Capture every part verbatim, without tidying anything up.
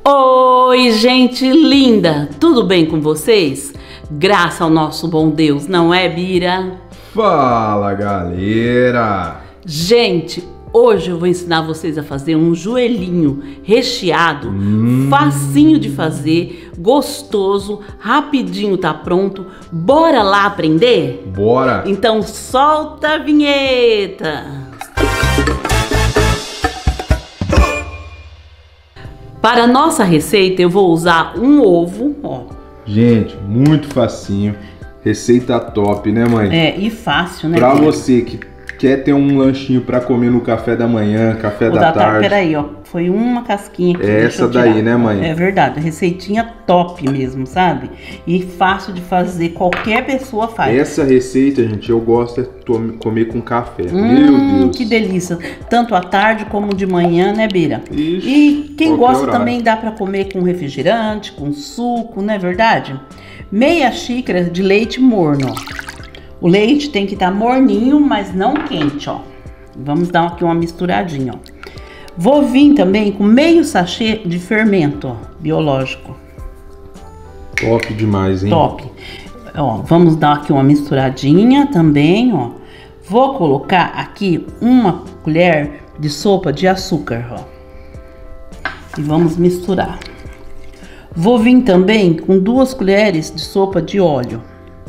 Oi, gente linda! Tudo bem com vocês? Graças ao nosso bom Deus, não é, Bira? Fala, galera! Gente, hoje eu vou ensinar vocês a fazer um joelhinho recheado, hum. facinho de fazer, gostoso, rapidinho tá pronto. Bora lá aprender? Bora! Então solta a vinheta! Para a nossa receita eu vou usar um ovo, ó. Gente, muito facinho. Receita top, né, mãe? É, e fácil, né? Pra você que quer ter um lanchinho pra comer no café da manhã, café da, da tarde. Peraí, ó. Foi uma casquinha aqui. É essa daí, né, mãe? É verdade. Receitinha top mesmo, sabe? E fácil de fazer. Qualquer pessoa faz. Essa receita, gente, eu gosto de comer com café. Hum, Meu Deus. Que delícia. Tanto à tarde como de manhã, né, Bira? Ixi, e quem gosta horário. também dá pra comer com refrigerante, com suco, não é verdade? Meia xícara de leite morno. O leite tem que estar morninho, mas não quente, ó. Vamos dar aqui uma misturadinha, ó. Vou vir também com meio sachê de fermento, ó, biológico. Top demais, hein? Top. Ó, vamos dar aqui uma misturadinha também, ó. Vou colocar aqui uma colher de sopa de açúcar, ó. E vamos misturar. Vou vir também com duas colheres de sopa de óleo.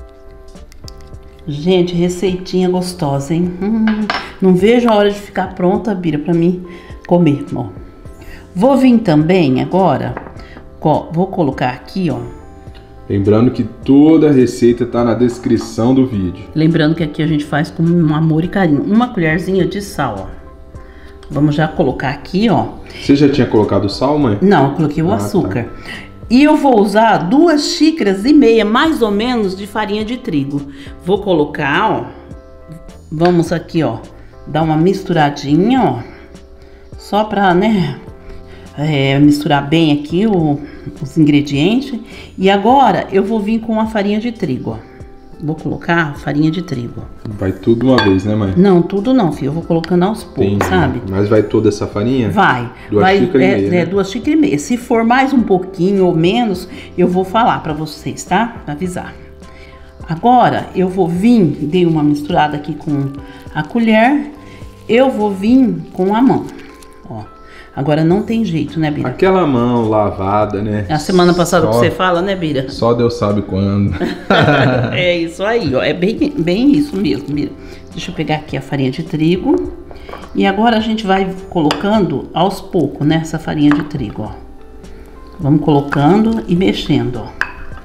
Gente, receitinha gostosa, hein? Hum, não vejo a hora de ficar pronta, Bira, pra mim comer, ó. Vou vir também agora, ó, vou colocar aqui, ó. Lembrando que toda a receita tá na descrição do vídeo. Lembrando que aqui a gente faz com um amor e carinho. Uma colherzinha de sal, ó. Vamos já colocar aqui, ó. Você já tinha colocado sal, mãe? Não, eu coloquei o ah, açúcar. Tá. E eu vou usar duas xícaras e meia, mais ou menos, de farinha de trigo. Vou colocar, ó. Vamos aqui, ó. Dar uma misturadinha, ó. Só pra, né, é, misturar bem aqui o, os ingredientes. E agora eu vou vir com a farinha de trigo, ó. Vou colocar farinha de trigo. Vai tudo uma vez, né, mãe? Não, tudo não, filho. Eu vou colocando aos poucos, Entendi. Sabe? Mas vai toda essa farinha? Vai. Duas vai, xícaras é, e meia, é, né? duas xícaras e meia. Se for mais um pouquinho ou menos, eu vou falar pra vocês, tá? Pra avisar. Agora, eu vou vir, dei uma misturada aqui com a colher. Eu vou vir com a mão, ó. Agora não tem jeito, né, Bira? Aquela mão lavada, né? A semana passada só, que você fala, né, Bira? Só Deus sabe quando. É isso aí, ó. É bem, bem isso mesmo, Bira. Deixa eu pegar aqui a farinha de trigo. E agora a gente vai colocando aos poucos, né, essa farinha de trigo, ó. Vamos colocando e mexendo, ó.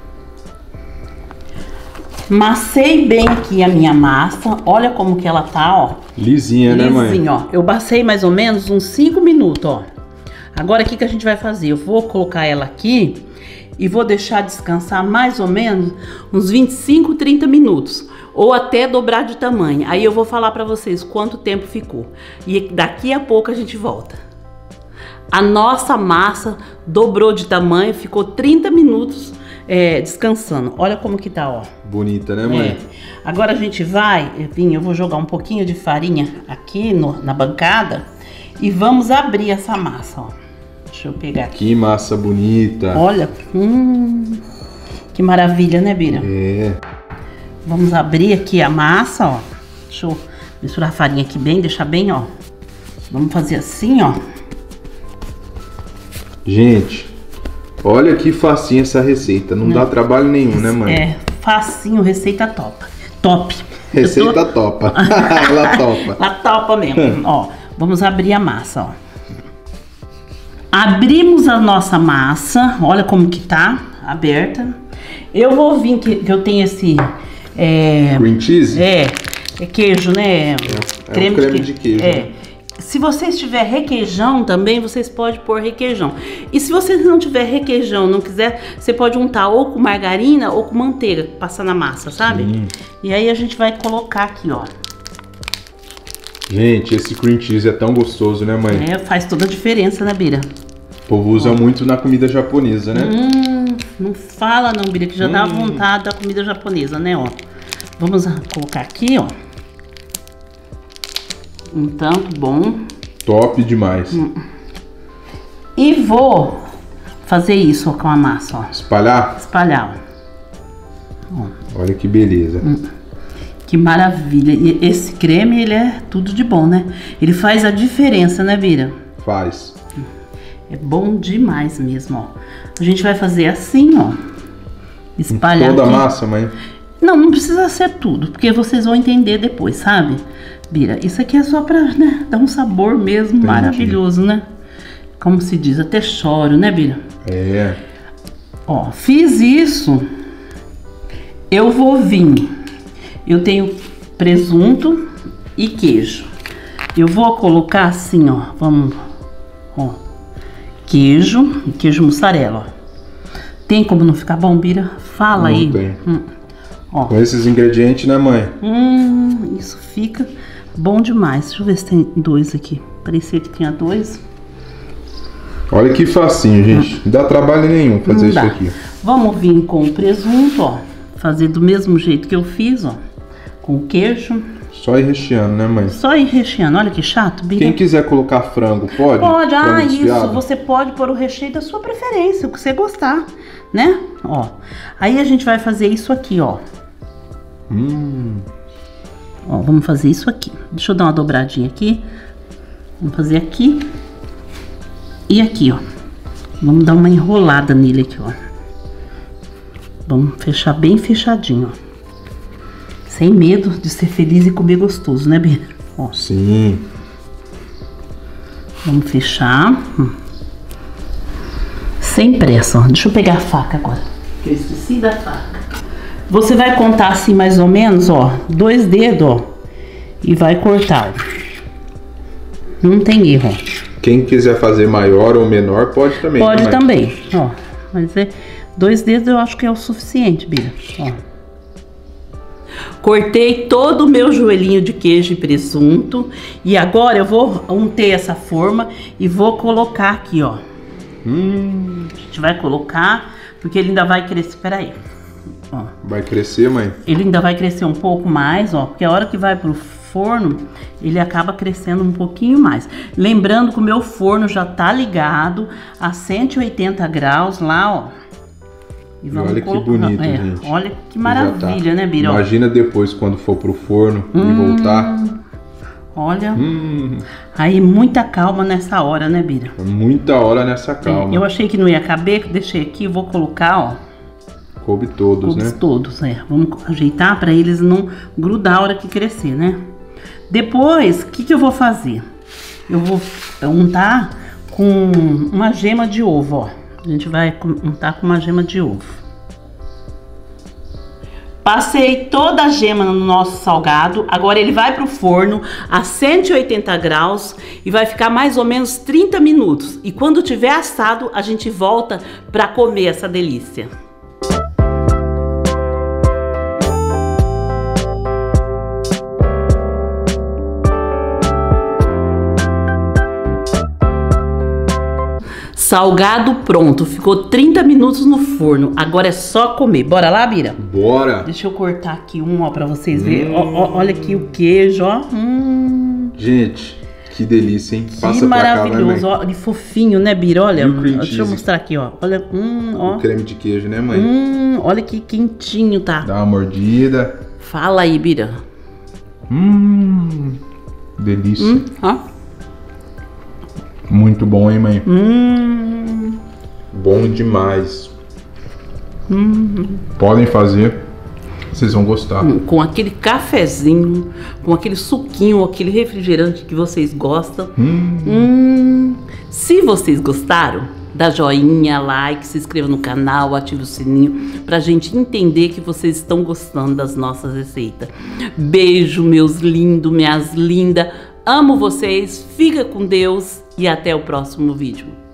Macei bem aqui a minha massa. Olha como que ela tá, ó. Lisinha, né, mãe? Lisinha, ó. Eu passei mais ou menos uns cinco minutos, ó. Agora, o que que a gente vai fazer? Eu vou colocar ela aqui e vou deixar descansar mais ou menos uns vinte e cinco, trinta minutos. Ou até dobrar de tamanho. Aí eu vou falar pra vocês quanto tempo ficou. E daqui a pouco a gente volta. A nossa massa dobrou de tamanho, ficou trinta minutos é, descansando. Olha como que tá, ó. Bonita, né, mãe? É. Agora a gente vai, Vim, eu vou jogar um pouquinho de farinha aqui no, na bancada e vamos abrir essa massa, ó. Deixa eu pegar aqui. Que massa bonita. Olha, hum, que maravilha, né, Bira? É. Vamos abrir aqui a massa, ó. Deixa eu misturar a farinha aqui bem, deixar bem, ó. Vamos fazer assim, ó. Gente, olha que facinho essa receita. Não, Não. dá trabalho nenhum, né, mãe? É, facinho, receita top. Top. Receita tô... topa. Ela topa. Ela topa mesmo. Ó, vamos abrir a massa, ó. Abrimos a nossa massa. Olha como que tá aberta. Eu vou vir, que, que eu tenho esse... É, cream cheese? É, é queijo, né? É, creme, é um creme de queijo. É. Né? Se vocês tiver requeijão também, vocês podem pôr requeijão. E se vocês não tiver requeijão, não quiser, você pode untar ou com margarina ou com manteiga, passar na massa, sabe? Sim. E aí a gente vai colocar aqui, ó. Gente, esse cream cheese é tão gostoso, né, mãe? É, faz toda a diferença, né, Bira? O povo usa ó. muito na comida japonesa, né? Hum, não fala não, Bira, que já hum. dá vontade da comida japonesa, né, ó. Vamos colocar aqui, ó. Um tanto bom. Top demais. E vou fazer isso ó, com a massa, ó. Espalhar? Espalhar, ó. Olha que beleza. Hum, que maravilha. E esse creme, ele é tudo de bom, né? Ele faz a diferença, né, Bira? Faz. É bom demais mesmo, ó. A gente vai fazer assim, ó. Espalhar toda a aqui. massa, mãe? Não, não precisa ser tudo, porque vocês vão entender depois, sabe? Bira, isso aqui é só pra, né, dar um sabor mesmo. Entendi. Maravilhoso, né? Como se diz, até choro, né, Bira? É. Ó, fiz isso. Eu vou vir. Eu tenho presunto e queijo. Eu vou colocar assim, ó. Vamos, ó. Queijo, queijo mussarela, ó. Tem como não ficar bom, Bira? Fala não aí. Tem. Hum. Ó. Com esses ingredientes, né, mãe? Hum, isso fica bom demais. Deixa eu ver se tem dois aqui. Parecia que tinha dois. Olha que facinho, gente. Hum. Não dá trabalho nenhum fazer não isso dá. aqui. Vamos vir com o presunto, ó. Fazer do mesmo jeito que eu fiz, ó. Com o queijo. Só ir recheando, né, mãe? Só ir recheando. Olha que chato, Bira. Quem quiser colocar frango, pode? Pode, frango ah, desfiado? isso. Você pode pôr o recheio da sua preferência, o que você gostar, né? Ó. Aí a gente vai fazer isso aqui, ó. Hum. Ó, vamos fazer isso aqui. Deixa eu dar uma dobradinha aqui. Vamos fazer aqui. E aqui, ó. Vamos dar uma enrolada nele aqui, ó. Vamos fechar bem fechadinho, ó. Sem medo de ser feliz e comer gostoso, né, Bira? Ó. Sim. Vamos fechar. Hum. Sem pressa, ó. Deixa eu pegar a faca agora, que eu esqueci da faca. Você vai contar assim mais ou menos, ó. Dois dedos, ó. E vai cortar, ó. Não tem erro, ó. Quem quiser fazer maior ou menor, pode também. Pode também, ó. Mas é... Dois dedos eu acho que é o suficiente, Bira. Ó. Cortei todo o meu joelhinho de queijo e presunto. E agora eu vou unter essa forma e vou colocar aqui, ó. Hum. A gente vai colocar, porque ele ainda vai crescer. Espera aí. Ó. Vai crescer, mãe? Ele ainda vai crescer um pouco mais, ó. Porque a hora que vai pro forno, ele acaba crescendo um pouquinho mais. Lembrando que o meu forno já tá ligado a cento e oitenta graus lá, ó. E vamos olha colocar, que bonito, é, gente. Olha que maravilha, tá. Né, Bira? Imagina depois quando for pro forno hum, e voltar. Olha. Hum. Aí muita calma nessa hora, né, Bira? Muita hora nessa calma. É, eu achei que não ia caber, deixei aqui, vou colocar, ó. Coube todos, Coube né? todos, é. Vamos ajeitar para eles não grudar a hora que crescer, né? Depois, o que que eu vou fazer? Eu vou untar com uma gema de ovo, ó. A gente vai untar com uma gema de ovo. Passei toda a gema no nosso salgado. Agora ele vai pro forno a cento e oitenta graus e vai ficar mais ou menos trinta minutos. E quando tiver assado, a gente volta para comer essa delícia. Salgado pronto, ficou trinta minutos no forno. Agora é só comer. Bora lá, Bira? Bora! Deixa eu cortar aqui um, ó, pra vocês verem. Hum. Ó, ó, olha aqui o queijo, ó. Hum. Gente, que delícia, hein? Que Passa maravilhoso, pra cá, ó. De fofinho, né, Bira? Olha, deixa cheese. eu mostrar aqui, ó. Olha, hum, ó. O creme de queijo, né, mãe? Hum, olha que quentinho, tá? Dá uma mordida. Fala aí, Bira. Hum, delícia. Hum, ó. Muito bom, hein, mãe? Hum. Bom demais. Hum. Podem fazer, vocês vão gostar. Hum, com aquele cafezinho, com aquele suquinho, aquele refrigerante que vocês gostam. Hum. Hum. Se vocês gostaram, dá joinha, like, se inscreva no canal, ative o sininho pra gente entender que vocês estão gostando das nossas receitas. Beijo, meus lindos, minhas lindas. Amo vocês, fica com Deus e até o próximo vídeo.